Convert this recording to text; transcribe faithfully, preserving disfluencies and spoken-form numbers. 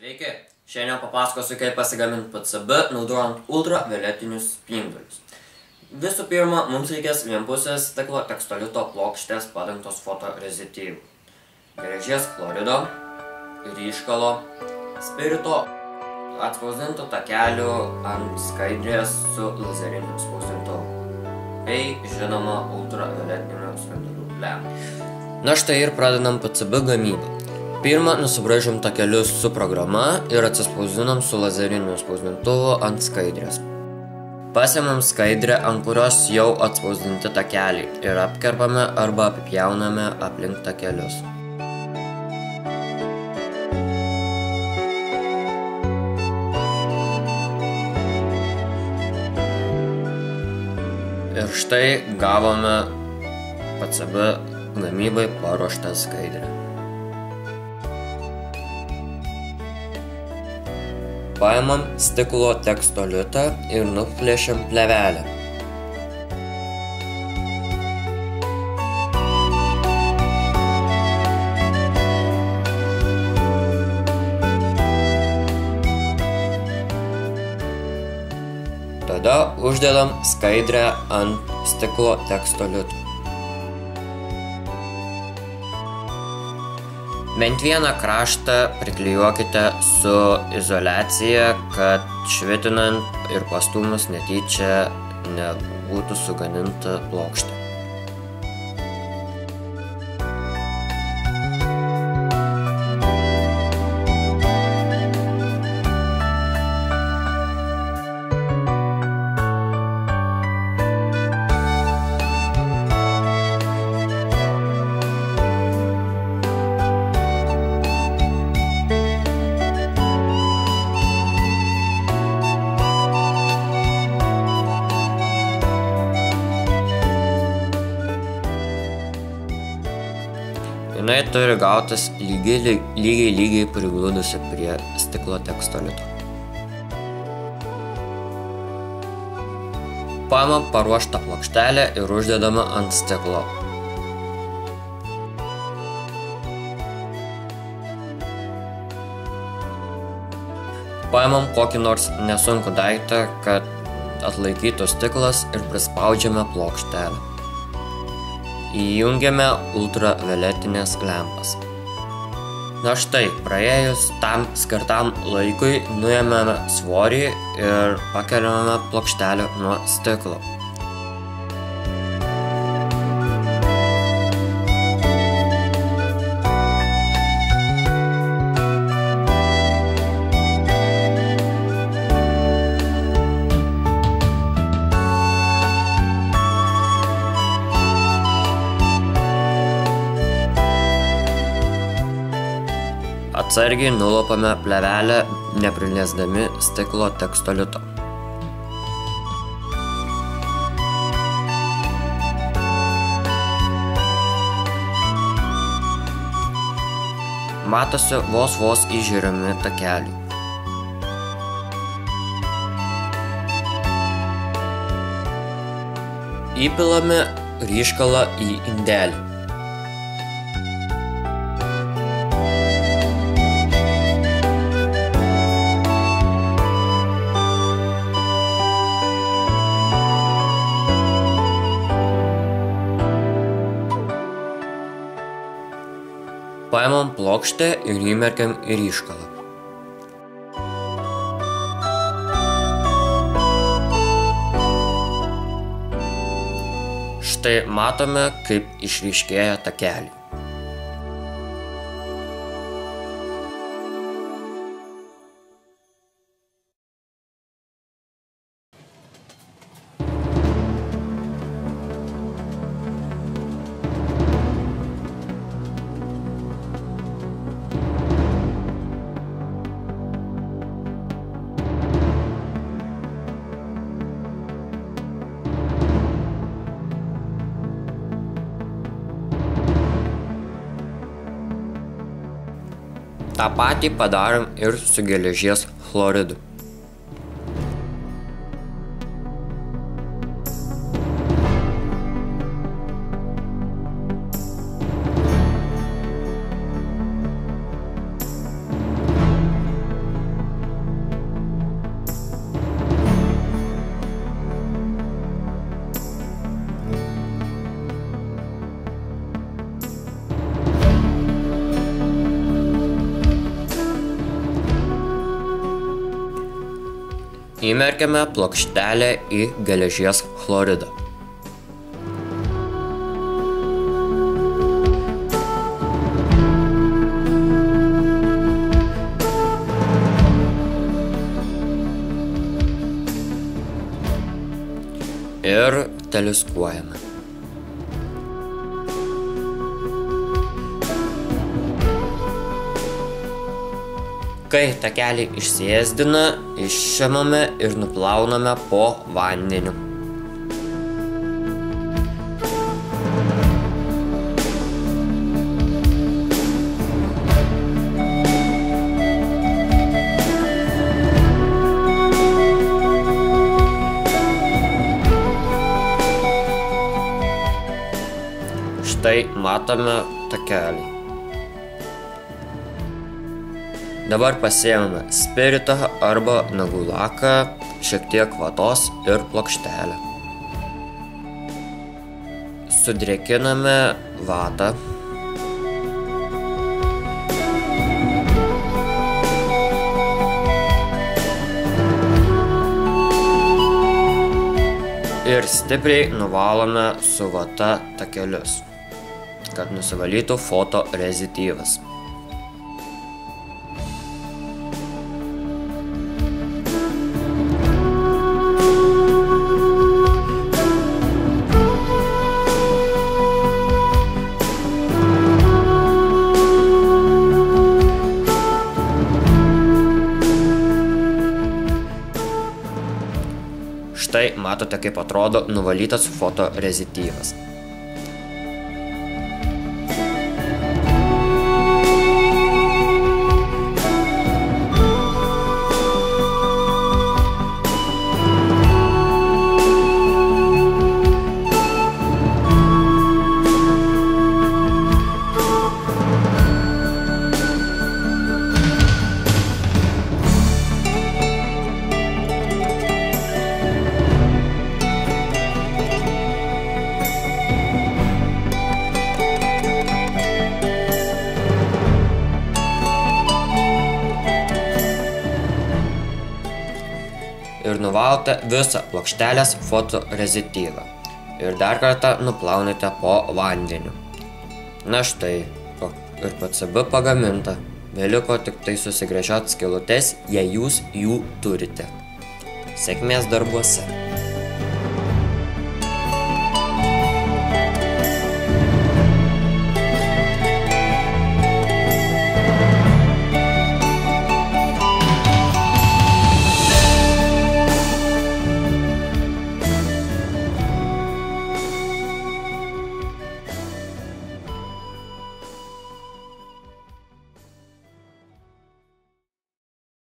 Sveiki! Šiandien papasakosiu, kaip pasigaminti P C B naudojant ultravioletinius spindulius. Visų pirma, mums reikės vienpusės stiklo tekstolito plokštės padengtos fotorezityvu, geležies chlorido, ryškalo, spirito, atspausdintų takelių ant skaidrės su lazeriniu spausdintuvu bei, žinoma, ultravioletinių spindulių lempa. Na štai ir pradedam P C B gamybą. Pirma, nusibraižom takelius su programa ir atsispausdinam su lazeriniu spausdintuvu ant skaidrės. Pasiimam skaidrę, ant kurios jau atspausdinti takeliai ir apkerpame arba apipjauname aplink takelius. Ir štai gavome P C B gamybai paruoštą skaidrę. Paimam stiklo tekstolitą ir nuplėšiam plėvelę. Tada uždedam skaidrę ant stiklo tekstolito. Bent vieną kraštą priklijuokite su izoliacija, kad švitinant ir pastūmus netyčia nebūtų sugadinta plokštė. Jinai turi gautis lygiai, lygiai, lygiai prigludusi prie stiklo tekstolito. Paimam paruoštą plokštelę ir uždedame ant stiklo. Paimam kokį nors nesunkų daiktą, kad atlaikytų stiklas ir prispaudžiame plokštelę. Įjungiame ultravioletinės lempas. Na štai, praėjus tam skirtam laikui nuėmėme svorį ir pakeliame plokštelę nuo stiklo. Atsargiai nulopame plėvelę, nepriliesdami stiklo tekstolito. Matosi vos vos įžiūrimi takeliai. Įpilame ryškalą į indelį. Paimam plokštę ir įmerkiam į ryškalą. Štai matome, kaip išryškėja takeliai. Ta patį padarom ir su geležies chloridu. Įmerkiame plokštelę į geležies chloridą. Ir teliuskuojame. Kai takeliai išsiėsdina, išimame ir nuplauname po vandeniu. Štai matome takelį. Dabar pasiėmame spiritą arba nagų laką, šiek tiek vatos ir plokštelę. Sudrėkiname vatą. Ir stipriai nuvalome su vata takelius, kad nusivalytų fotorezityvas. Štai matote, kaip atrodo nuvalytas fotorezityvas. Ir nuvalote visą plokštelės fotorezityvą. Ir dar kartą nuplaunate po vandeniu. Na štai, ir P C B pagaminta. Beliko tik tai susigręžioti skylutes, jei jūs jų turite. Sėkmės darbuose.